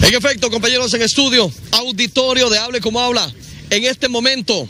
En efecto, compañeros en estudio, auditorio de Hable Como Habla, en este momento,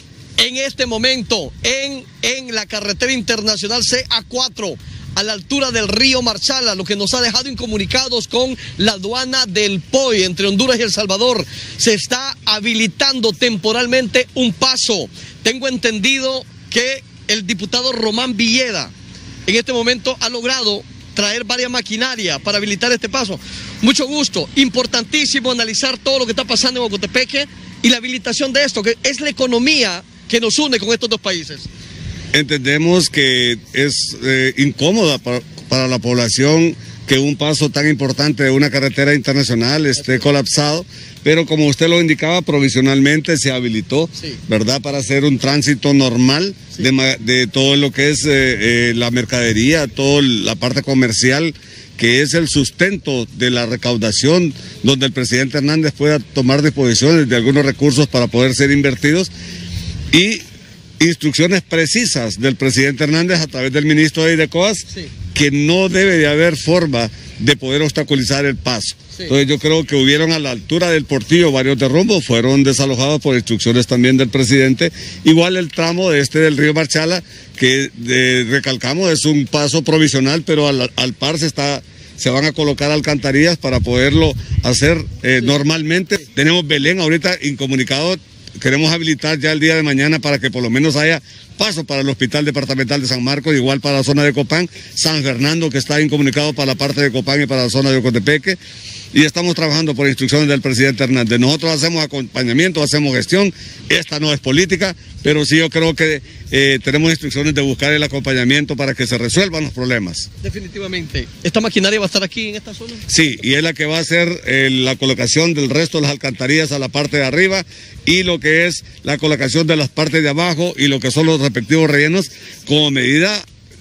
en la carretera internacional CA4, a la altura del río Marchala, lo que nos ha dejado incomunicados con la aduana del POI entre Honduras y El Salvador. Se está habilitando temporalmente un paso. Tengo entendido que el diputado Román Villeda en este momento ha logrado traer varias maquinarias para habilitar este paso. Mucho gusto, importantísimo analizar todo lo que está pasando en Ocotepeque y la habilitación de esto, que es la economía que nos une con estos dos países. Entendemos que es incómoda para la población que un paso tan importante de una carretera internacional esté colapsado, pero como usted lo indicaba, provisionalmente se habilitó, sí, ¿verdad?, para hacer un tránsito normal, sí, de todo lo que es la mercadería, toda la parte comercial, que es el sustento de la recaudación, donde el presidente Hernández pueda tomar disposiciones de algunos recursos para poder ser invertidos, y instrucciones precisas del presidente Hernández a través del ministro de IDECOAS, sí, que no debe de haber forma de poder obstaculizar el paso. Sí. Entonces yo creo que hubieron a la altura del Portillo varios derrumbos, fueron desalojados por instrucciones también del presidente. Igual el tramo del río Marchala, que recalcamos es un paso provisional, pero al par se van a colocar alcantarillas para poderlo hacer normalmente. Sí. Tenemos Belén ahorita incomunicado. Queremos habilitar ya el día de mañana para que por lo menos haya paso para el Hospital Departamental de San Marcos, igual para la zona de Copán, San Fernando, que está incomunicado para la parte de Copán y para la zona de Ocotepeque, y estamos trabajando por instrucciones del presidente Hernández. Nosotros hacemos acompañamiento, hacemos gestión, esta no es política, pero sí yo creo que tenemos instrucciones de buscar el acompañamiento para que se resuelvan los problemas. Definitivamente. ¿Esta maquinaria va a estar aquí en esta zona? Sí, y es la que va a hacer la colocación del resto de las alcantarillas a la parte de arriba, y lo que es la colocación de las partes de abajo y lo que son los respectivos rellenos como medida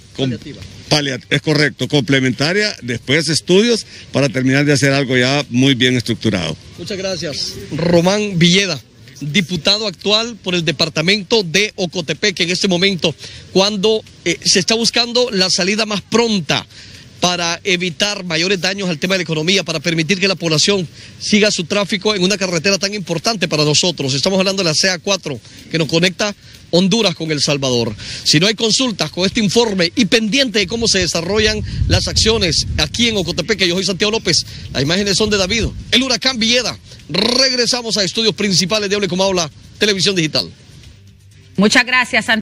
es correcto, complementaria, después estudios para terminar de hacer algo ya muy bien estructurado. Muchas gracias. Román Villeda, diputado actual por el departamento de Ocotepeque en este momento, cuando se está buscando la salida más pronta para evitar mayores daños al tema de la economía, para permitir que la población siga su tráfico en una carretera tan importante para nosotros. Estamos hablando de la CA4, que nos conecta Honduras con El Salvador. Si no hay consultas con este informe y pendiente de cómo se desarrollan las acciones aquí en Ocotepeque, yo soy Santiago López, las imágenes son de David, el huracán Villeda. Regresamos a estudios principales de Hable Como Habla, Televisión Digital. Muchas gracias, Santiago.